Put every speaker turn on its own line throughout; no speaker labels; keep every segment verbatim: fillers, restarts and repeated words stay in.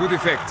Good effect.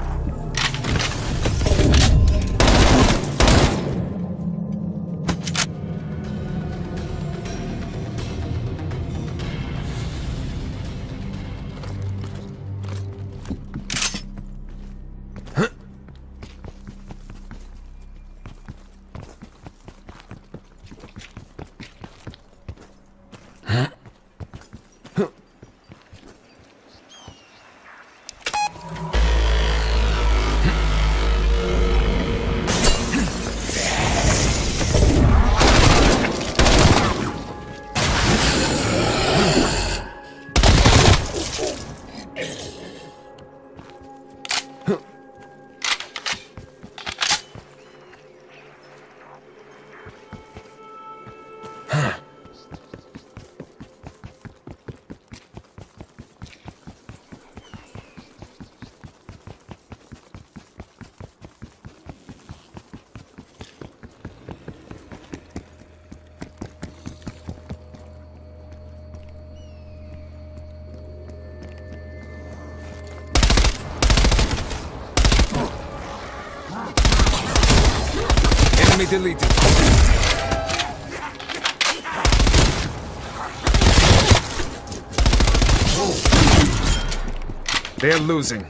Enemy deleted. They're losing.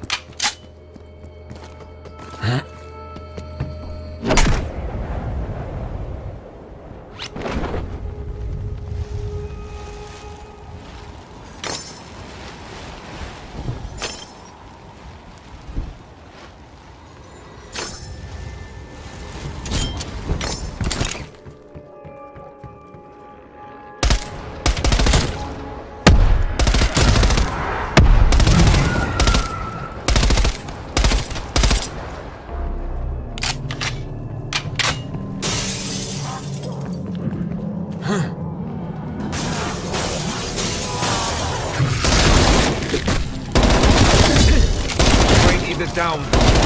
Down.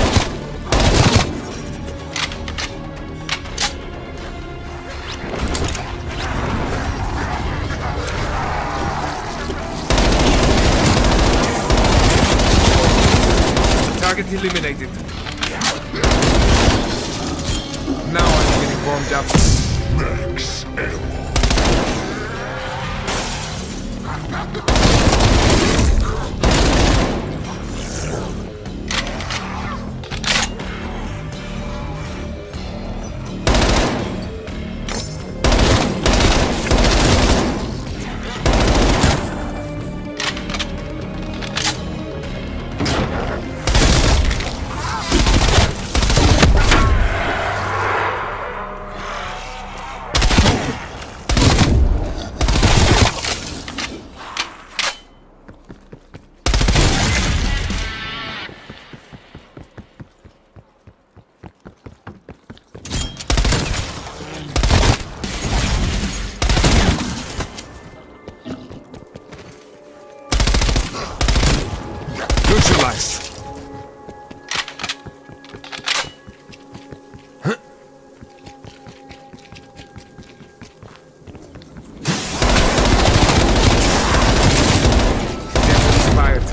Target eliminated. Now I'm getting warmed up.
Max ammo.
Neutralized. Huh? Get inspired.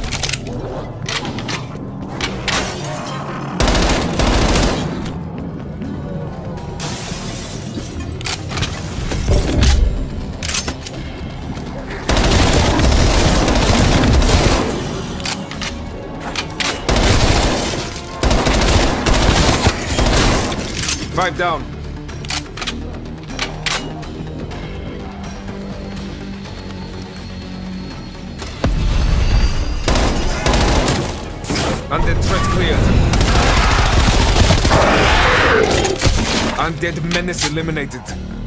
Five down. Undead threat cleared. Undead menace eliminated.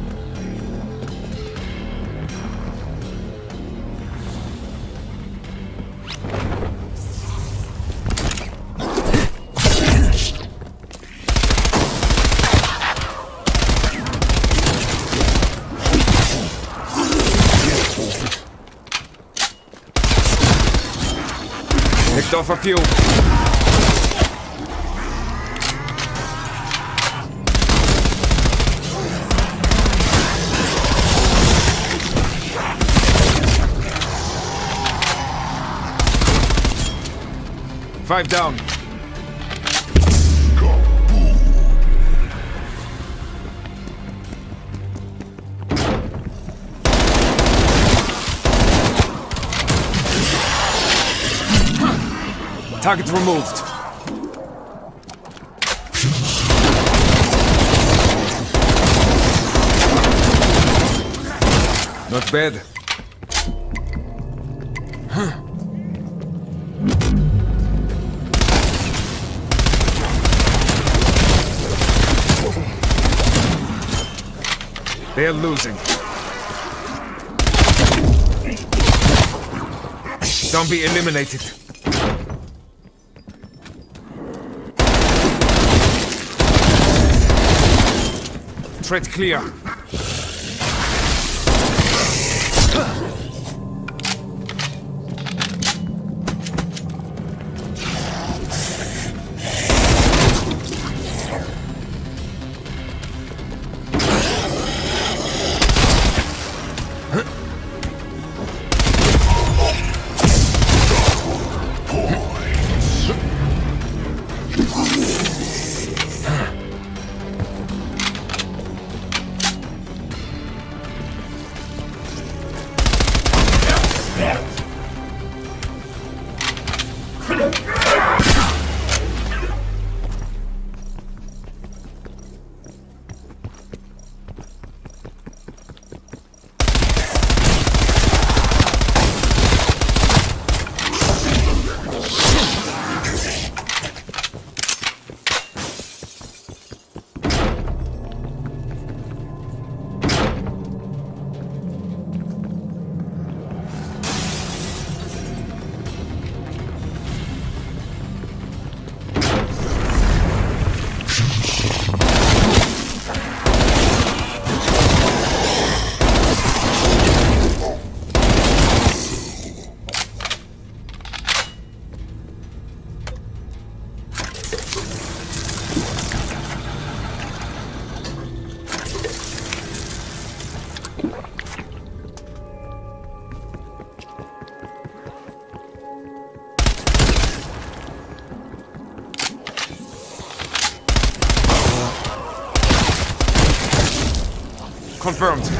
Picked off a few. Five down. Target removed. Not bad. Huh. They're losing. Zombie eliminated. Threat clear. Confirmed.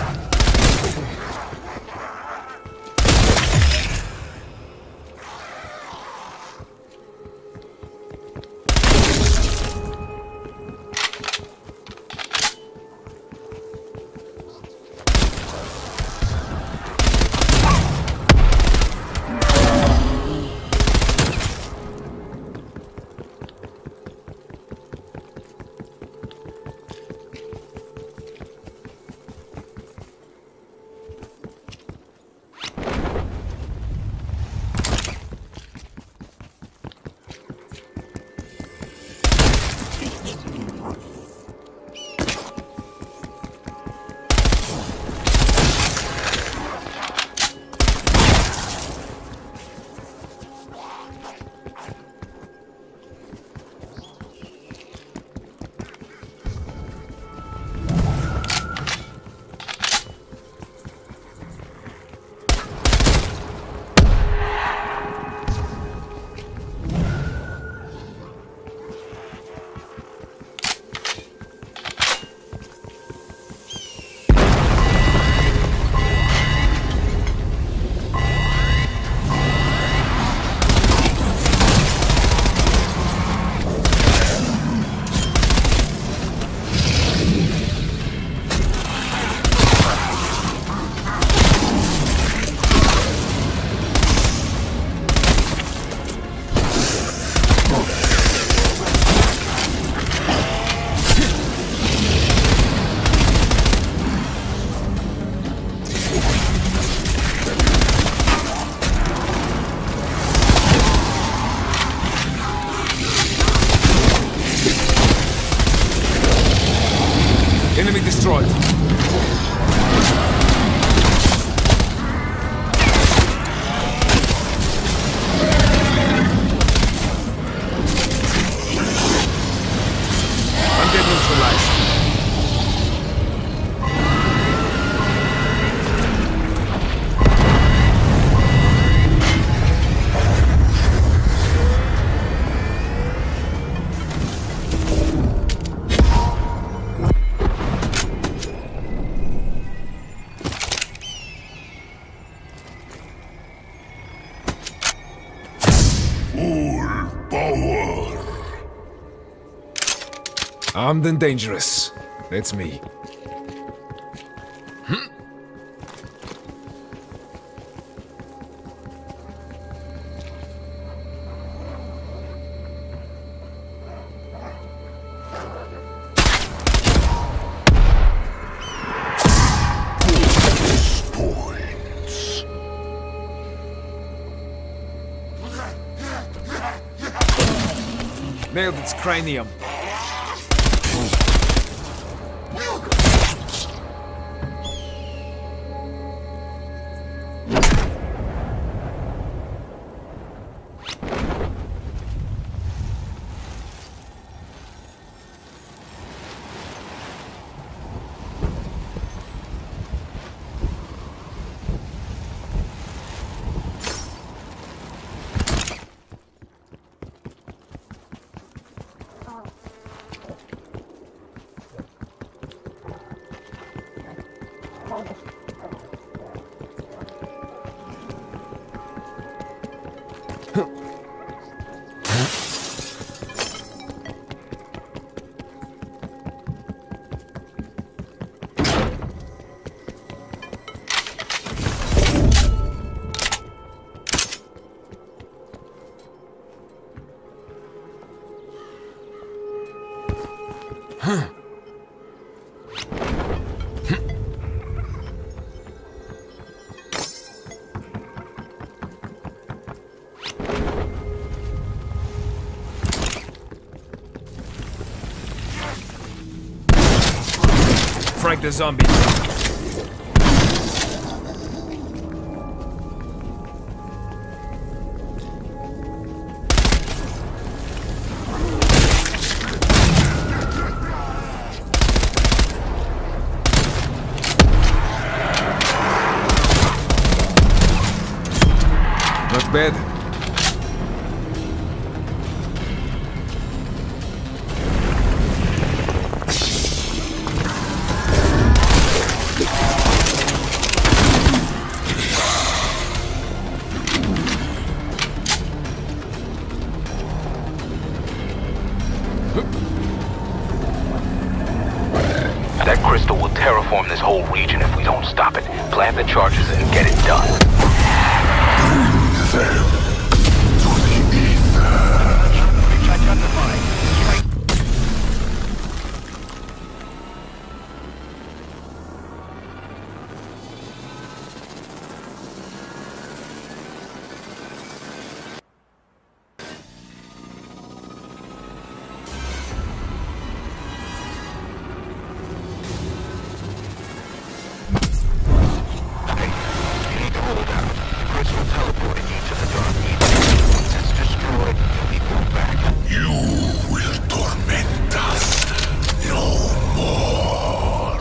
Enemy destroyed. Undead neutralized. Armed and dangerous. That's me. Nailed its cranium. Frag the zombie. Not bad.
That crystal will terraform this whole region if we don't stop it. Plant the charges and get it done.
Bring them to the ether.
Identified.
You will torment us no more.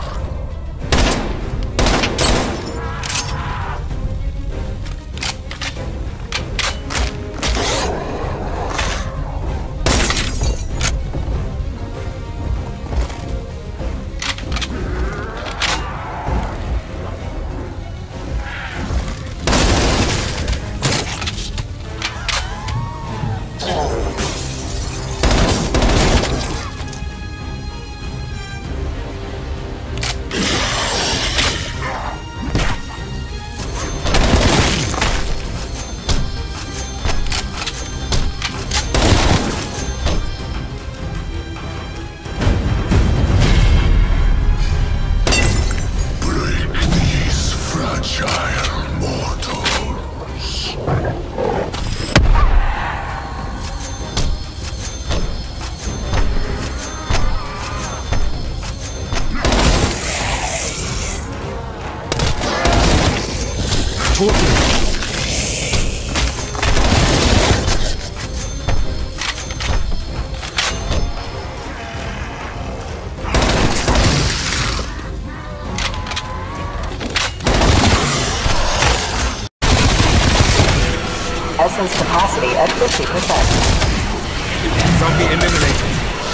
Essence capacity at fifty percent.
Zombie eliminated.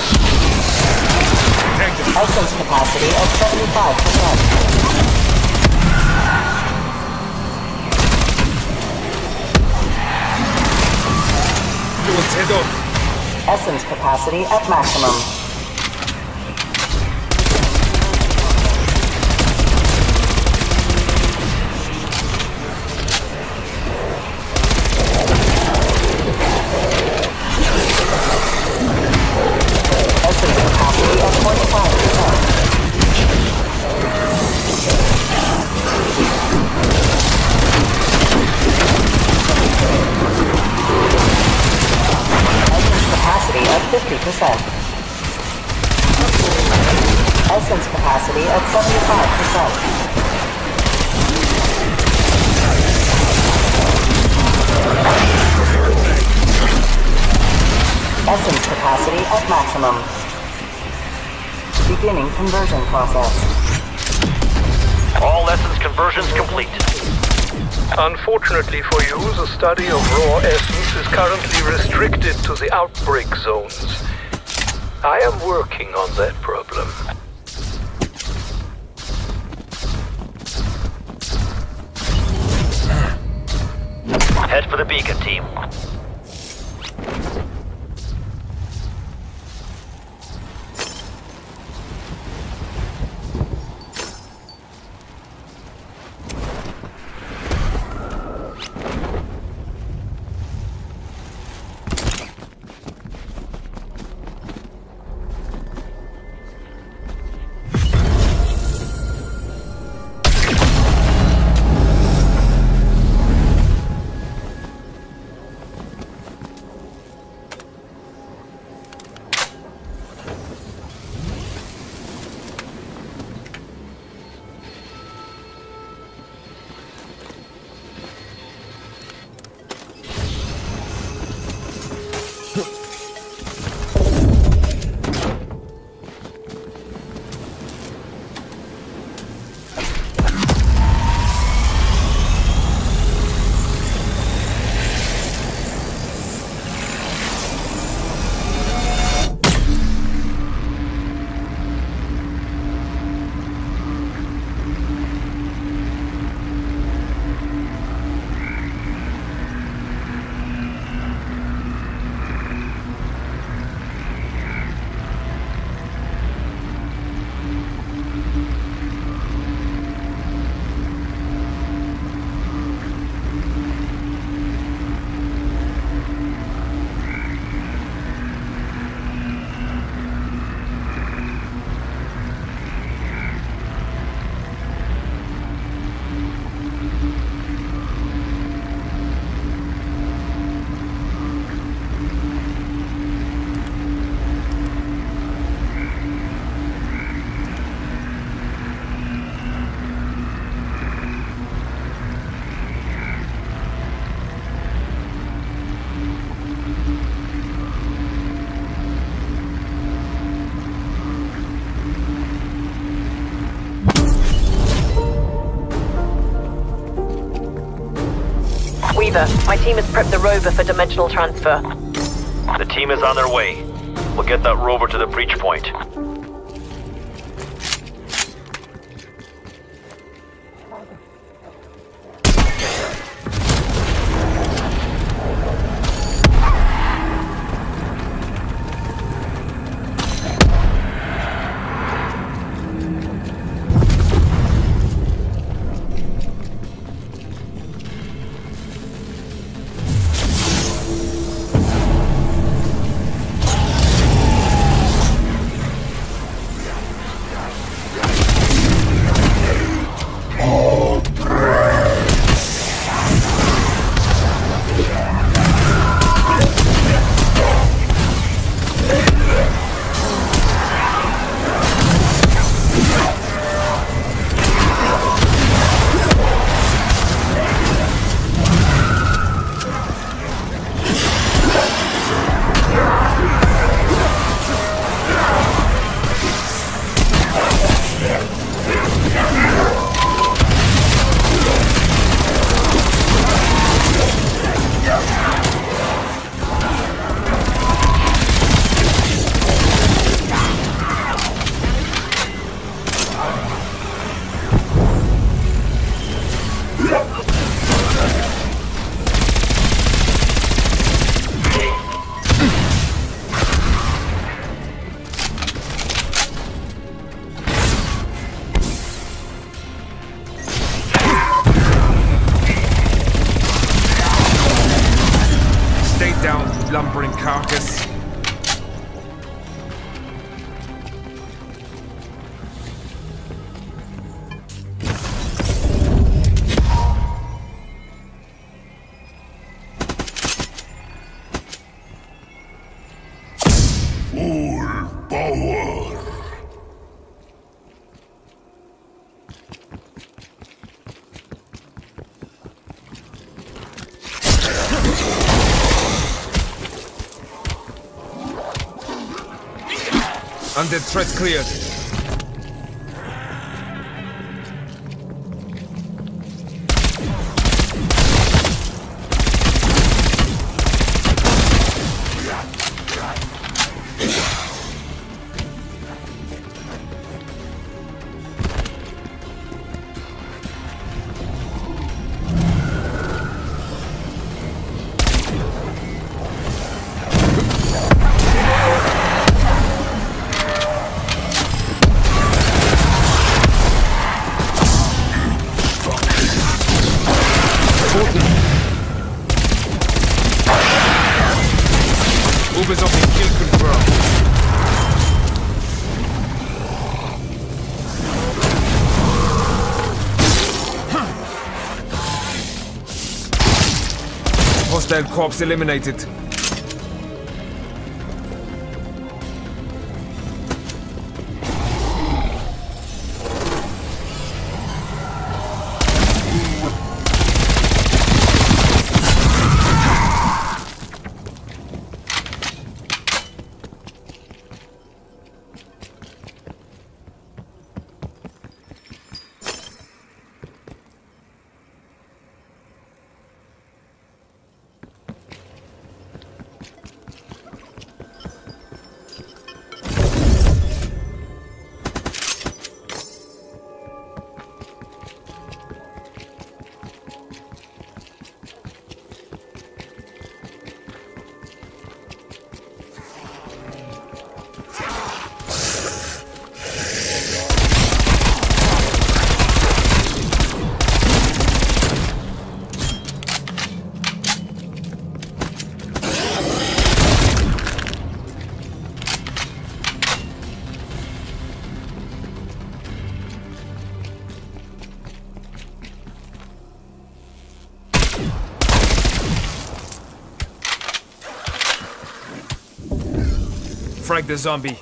Active.
Essence capacity at seventy-five percent.
Let's head off.
Essence capacity at maximum. capacity at seventy-five percent. Essence capacity at maximum. Beginning conversion process.
All essence conversions complete.
Unfortunately for you, the study of raw essence is currently restricted to the outbreak zones. I am working on that problem.
Head for the beacon, team.
Weaver, my team has prepped the rover for dimensional transfer.
The team is on their way. We'll get that rover to the breach point.
Lumbering carcass.
Full power.
Undead threat cleared. Uber's off in kill confirmed. Hostile corpse eliminated. Frag the zombie.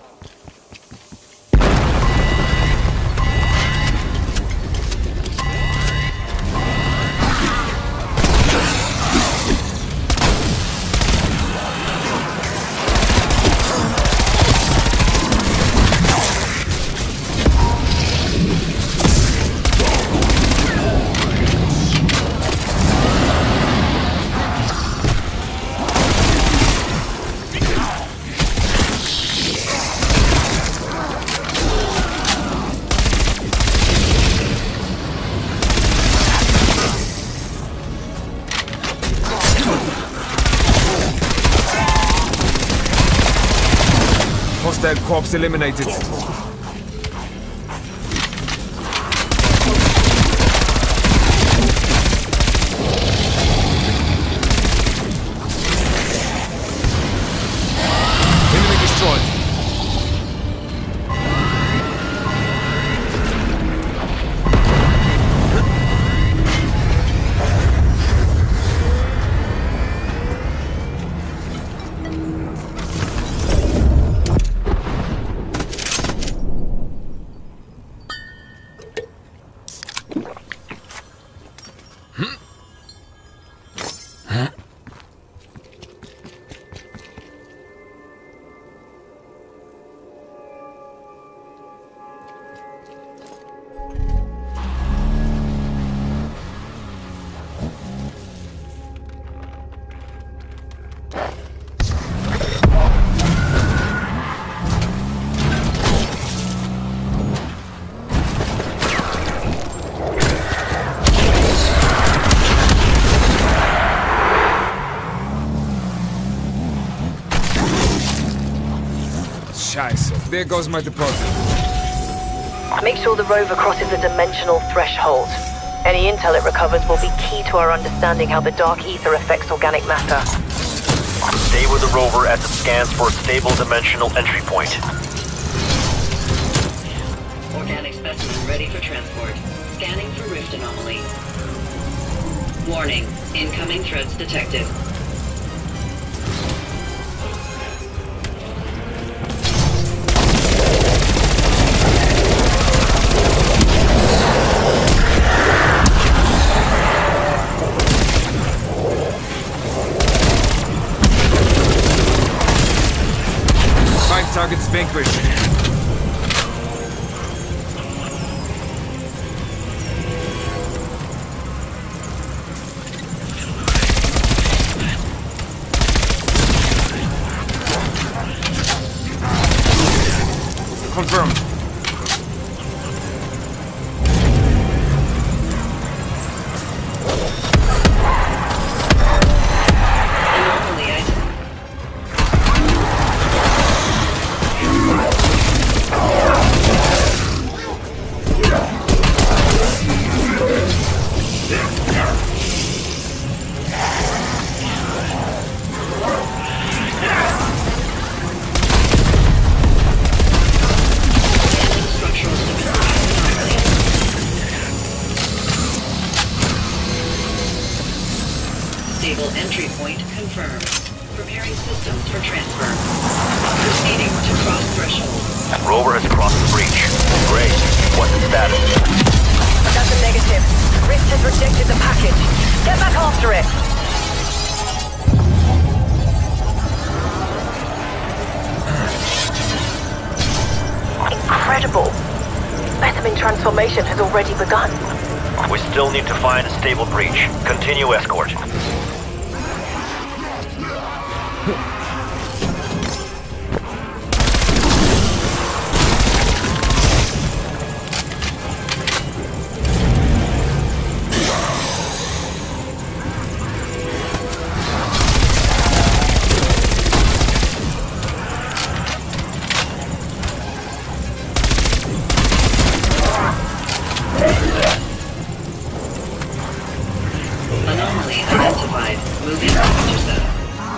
Hostile corpse eliminated. Enemy destroyed. Scheiße. There goes my deposit.
Make sure the rover crosses the dimensional threshold. Any intel it recovers will be key to our understanding how the dark ether affects organic matter.
Stay with the rover as it scans for a stable dimensional entry point.
Organic specimen ready for transport. Scanning for rift anomaly. Warning. Incoming threats detected.
Target's vanquished. Confirmed.
Anomaly item. Structural stability. Stable entry point confirmed. Preparing systems for transfer. Proceeding to cross threshold.
Rover has crossed the breach. Great. What's the status?
That's a negative. Rift has rejected the package. Get back after it. Incredible. Specimen transformation has already begun.
We still need to find a stable breach. Continue escort.
Anomaly identified. Move in to intercept.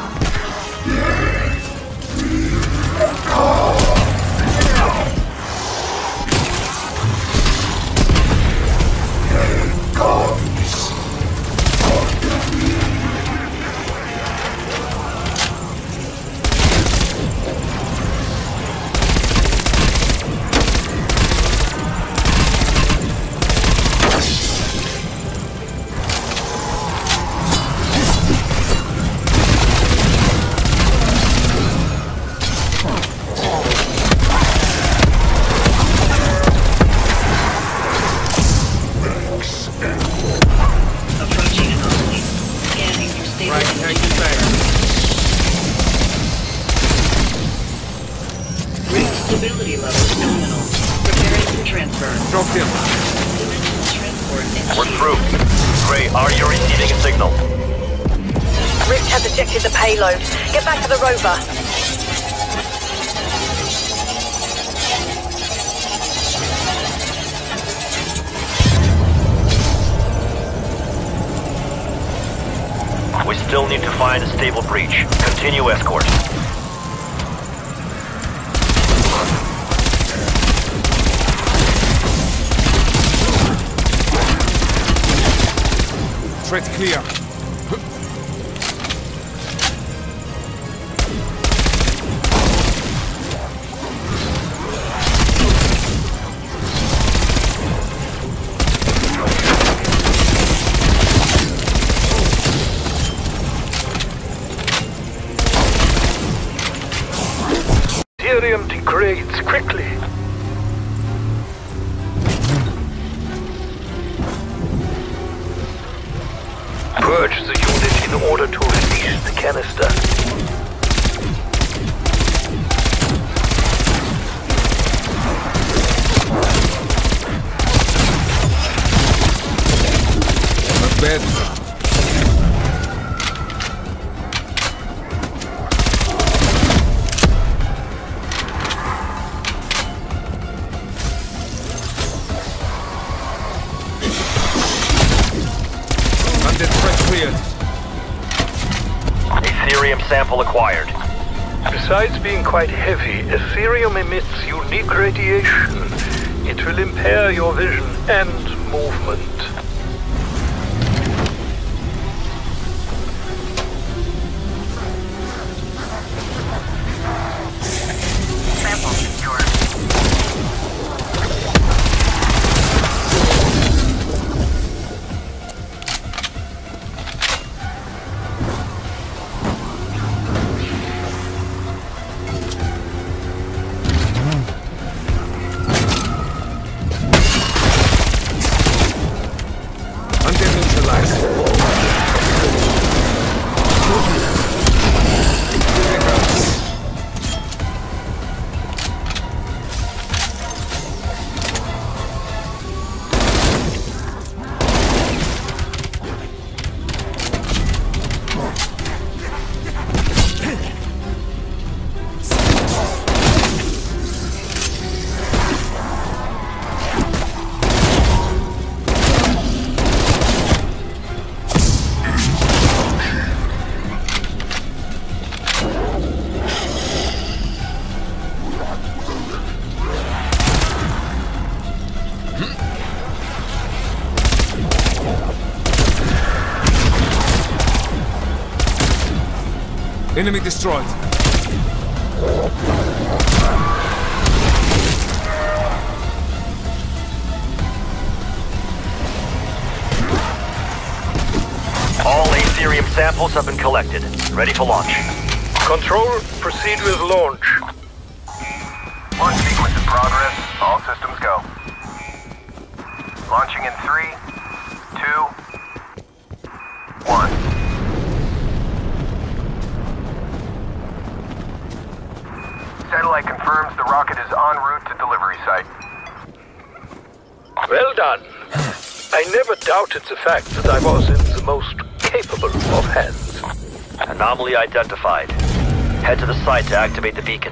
Approaching anomaly. Scanning for stable
Right,
image
take it back.
confirmed. Rig stability levels nominal. Preparing for transfer.
Dropped him.
Dimensional transport
We're
initiated.
through. Gray, are you receiving a signal?
Rift has ejected the payload. Get back to the rover.
We still need to find a stable breach. Continue escort.
Threat clear.
Ethereum degrades quickly. Purge the unit in order to release the canister.
Not bad. Undead threat cleared.
Ethereum sample acquired.
Besides being quite heavy, Ethereum emits unique radiation. It will impair your vision and movement.
Sample secure.
Enemy destroyed.
All Aetherium samples have been collected. Ready for launch.
Control, proceed with launch.
Launch sequence in progress. All systems go. Launching in three, two, one. Satellite confirms the rocket is en route to delivery site.
Well done. I never doubted the fact that I was in the most capable of hands.
Anomaly identified. Head to the site to activate the beacon.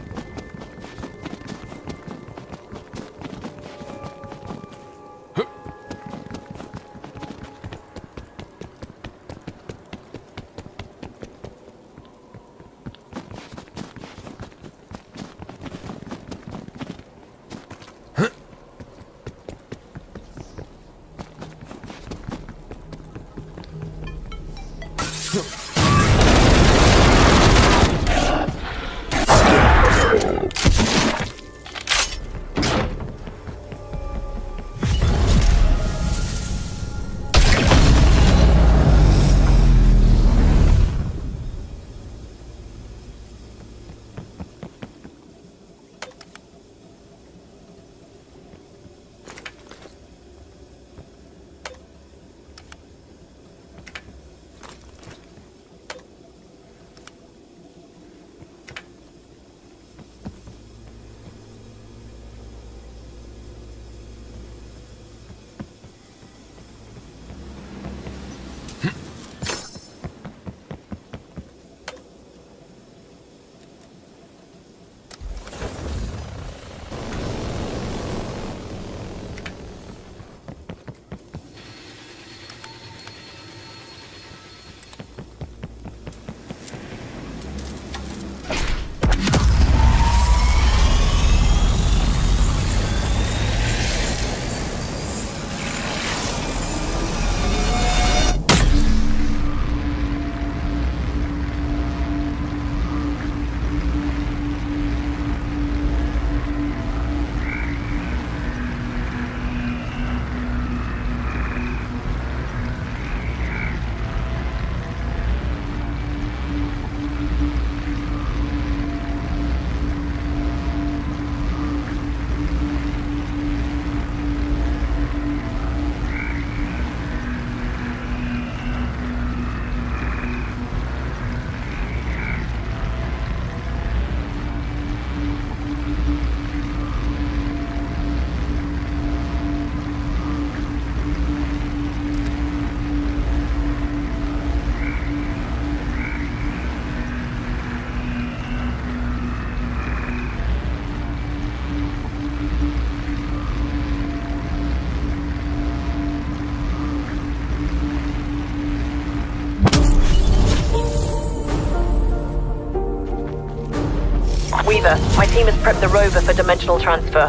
Weaver, my team has prepped the rover for dimensional transfer.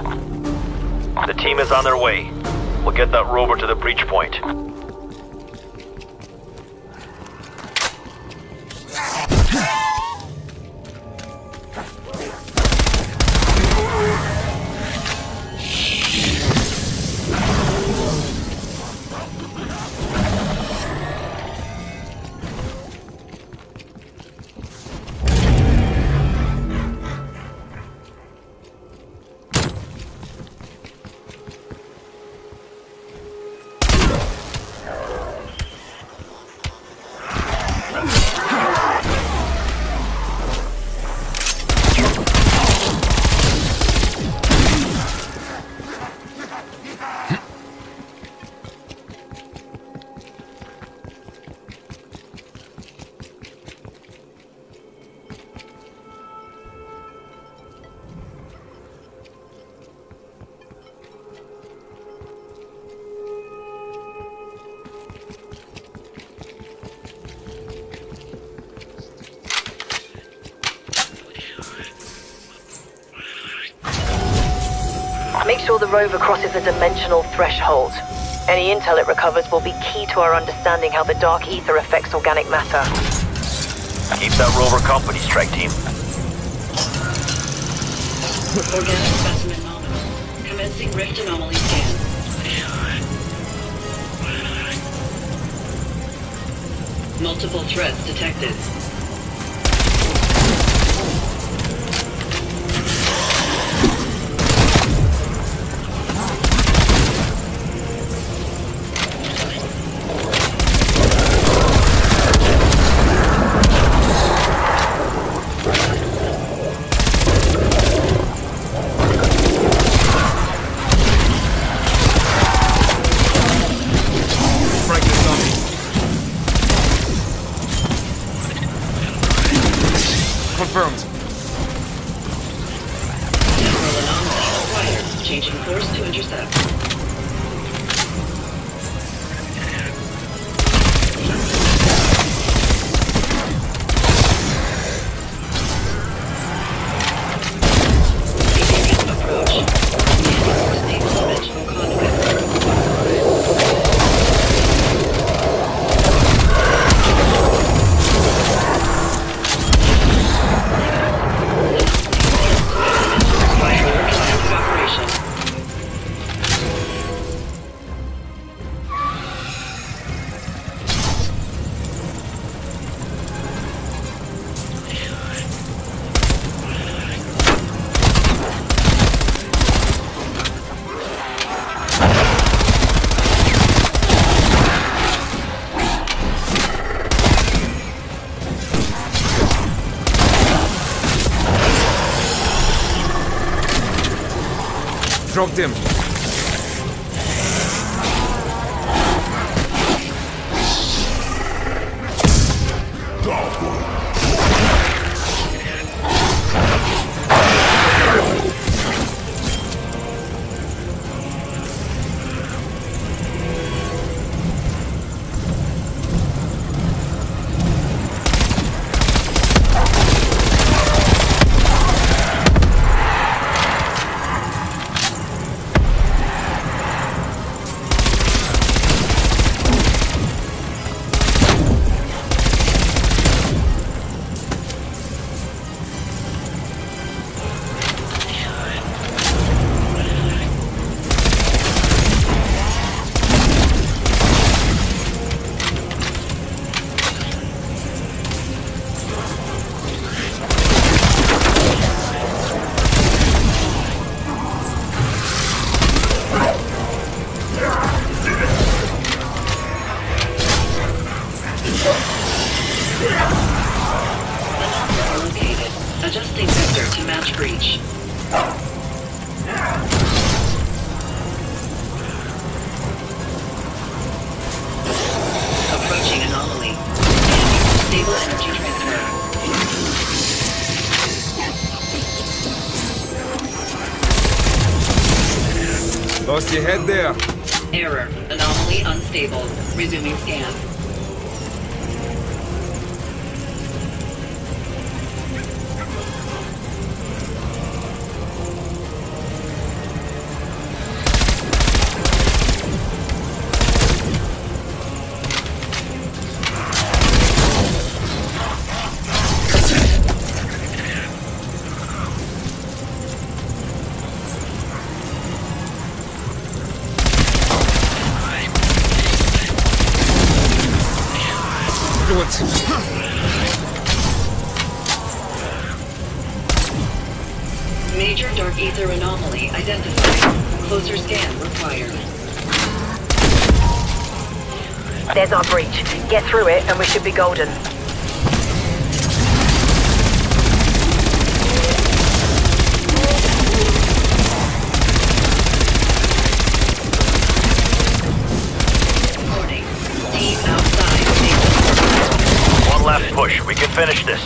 The team is on their way. We'll get that rover to the breach point.
Make sure the rover crosses the dimensional threshold. Any intel it recovers will be key to our understanding how the dark ether affects organic matter.
Keep that rover company, strike team.
Organic specimen nominal. Commencing rift anomaly scan. Multiple threats detected.
Confirmed.
Temporal anomaly acquired. Changing course to intercept. Beginning approach. Scanning for stable dimensional conflict.
Dropped him. Adjusting vector to match breach. Approaching anomaly. Stable energy transfer. Lost your head there.
Error. Anomaly unstable. Resuming scan. Major dark ether anomaly identified. Closer scan required.
There's our breach. Get through it and we should be golden.
Warning. Team outside.
One last push. We can finish this.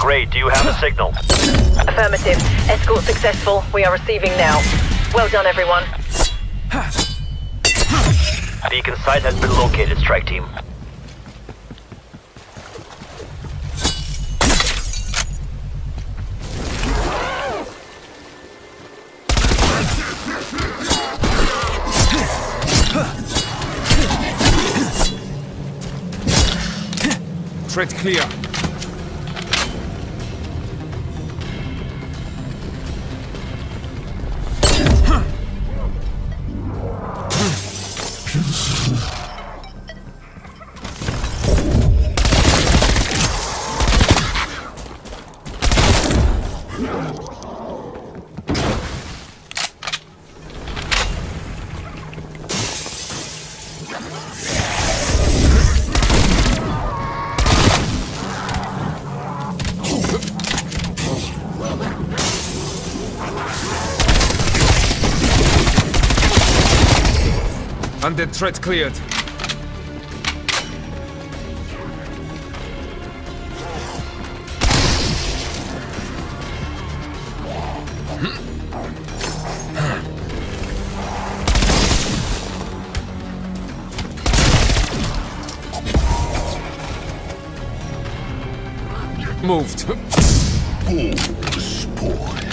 Great, do you have a signal?
Affirmative. Escort successful. We are receiving now. Well done, everyone.
Beacon site has been located, strike team.
Threat clear. Undead threat cleared. Moved.
All spoil.